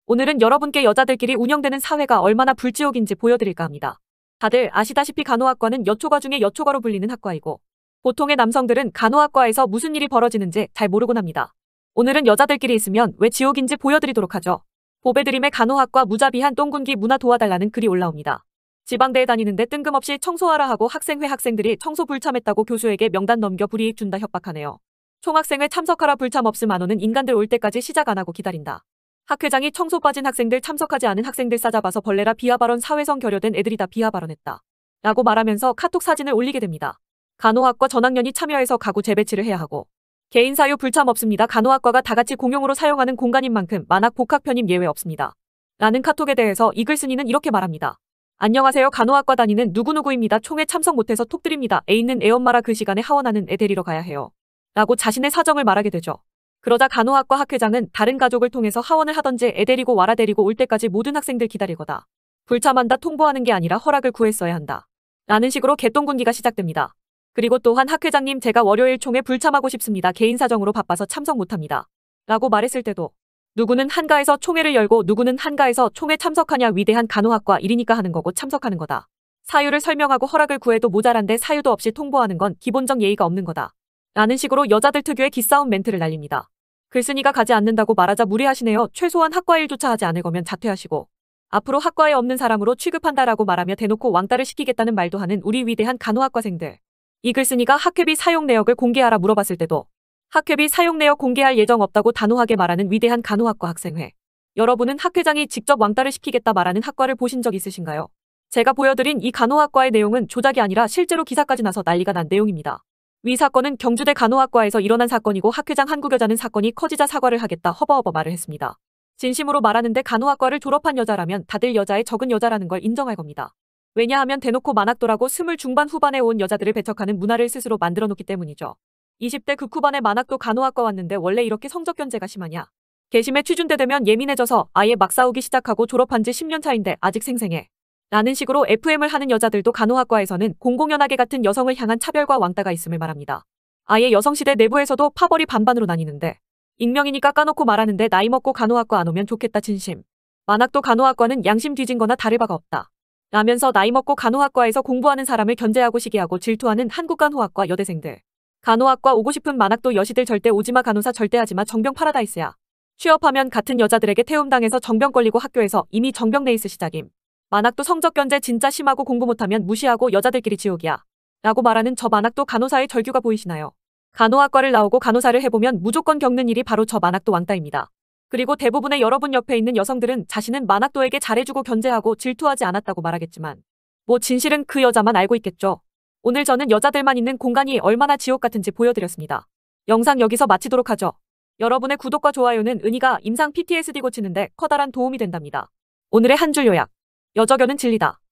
오늘은 여러분께 여자들끼리 운영되는 사회가 얼마나 불지옥인지 보여드릴까 합니다. 다들 아시다시피 간호학과는 여초과 중에 여초과로 불리는 학과이고 보통의 남성들은 간호학과에서 무슨 일이 벌어지는지 잘 모르곤 합니다. 오늘은 여자들끼리 있으면 왜 지옥인지 보여드리도록 하죠. 보배드림의 간호학과 무자비한 똥군기 문화 도와달라는 글이 올라옵니다. 지방대에 다니는데 뜬금없이 청소하라 하고 학생회 학생들이 청소 불참했다고 교수에게 명단 넘겨 불이익 준다 협박하네요. 총학생회 참석하라 불참 없음 안 오는 인간들 올 때까지 시작 안 하고 기다린다. 학회장이 청소 빠진 학생들 참석하지 않은 학생들 싸잡아서 벌레라 비하발언 사회성 결여된 애들이 다 비하발언했다. 라고 말하면서 카톡 사진을 올리게 됩니다. 간호학과 전학년이 참여해서 가구 재배치를 해야 하고 개인 사유 불참 없습니다. 간호학과가 다같이 공용으로 사용하는 공간인 만큼 만학 복학 편입 예외 없습니다. 라는 카톡에 대해서 이 글쓴이는 이렇게 말합니다. 안녕하세요. 간호학과 다니는 누구누구입니다. 총회 참석 못해서 톡 드립니다. 애 있는 애엄마라 그 시간에 하원하는 애 데리러 가야 해요. 라고 자신의 사정을 말하게 되죠. 그러자 간호학과 학회장은 다른 가족을 통해서 하원을 하던지 애 데리고 와라 데리고 올 때까지 모든 학생들 기다릴 거다. 불참한다 통보하는 게 아니라 허락을 구했어야 한다. 라는 식으로 개똥군기가 시작됩니다. 그리고 또한 학회장님 제가 월요일 총회 불참하고 싶습니다. 개인 사정으로 바빠서 참석 못합니다. 라고 말했을 때도 누구는 한가해서 총회를 열고 누구는 한가해서 총회 참석하냐 위대한 간호학과 일이니까 하는 거고 참석하는 거다. 사유를 설명하고 허락을 구해도 모자란데 사유도 없이 통보하는 건 기본적 예의가 없는 거다. 라는 식으로 여자들 특유의 기싸움 멘트를 날립니다. 글쓴이가 가지 않는다고 말하자 무례하시네요. 최소한 학과 일조차 하지 않을 거면 자퇴하시고 앞으로 학과에 없는 사람으로 취급한다라고 말하며 대놓고 왕따를 시키겠다는 말도 하는 우리 위대한 간호학과생들. 이 글쓴이가 학회비 사용 내역을 공개하라 물어봤을 때도 학회비 사용 내역 공개할 예정 없다고 단호하게 말하는 위대한 간호학과 학생회. 여러분은 학회장이 직접 왕따를 시키겠다 말하는 학과를 보신 적 있으신가요? 제가 보여드린 이 간호학과의 내용은 조작이 아니라 실제로 기사까지 나서 난리가 난 내용입니다. 위 사건은 경주대 간호학과에서 일어난 사건이고 학회장 한국 여자는 사건이 커지자 사과를 하겠다 허버허버 말을 했습니다. 진심으로 말하는데 간호학과를 졸업한 여자라면 다들 여자의 적은 여자라는 걸 인정할 겁니다. 왜냐하면 대놓고 만학도라고 20 중반 후반에 온 여자들을 배척하는 문화를 스스로 만들어 놓기 때문이죠. 20대 극후반에 만학도 간호학과 왔는데 원래 이렇게 성적 견제가 심하냐. 개심에 취준대 되면 예민해져서 아예 막 싸우기 시작하고 졸업한 지 10년 차인데 아직 생생해. 라는 식으로 FM을 하는 여자들도 간호학과에서는 공공연하게 같은 여성을 향한 차별과 왕따가 있음을 말합니다. 아예 여성시대 내부에서도 파벌이 반반으로 나뉘는데 익명이니까 까놓고 말하는데 나이 먹고 간호학과 안 오면 좋겠다 진심. 만학도 간호학과는 양심 뒤진 거나 다를 바가 없다. 라면서 나이 먹고 간호학과에서 공부하는 사람을 견제하고 시기하고 질투하는 한국간호학과 여대생들. 간호학과 오고 싶은 만학도 여시들 절대 오지마 간호사 절대 하지마 정병 파라다이스야. 취업하면 같은 여자들에게 태움당해서 정병 걸리고 학교에서 이미 정병 레이스 시작임. 만학도 성적 견제 진짜 심하고 공부 못하면 무시하고 여자들끼리 지옥이야. 라고 말하는 저 만학도 간호사의 절규가 보이시나요? 간호학과를 나오고 간호사를 해보면 무조건 겪는 일이 바로 저 만학도 왕따입니다. 그리고 대부분의 여러분 옆에 있는 여성들은 자신은 만학도에게 잘해주고 견제하고 질투하지 않았다고 말하겠지만 뭐 진실은 그 여자만 알고 있겠죠. 오늘 저는 여자들만 있는 공간이 얼마나 지옥 같은지 보여드렸습니다. 영상 여기서 마치도록 하죠. 여러분의 구독과 좋아요는 은희가 임상 PTSD 고치는데 커다란 도움이 된답니다. 오늘의 한 줄 요약. 여저견은 진리다.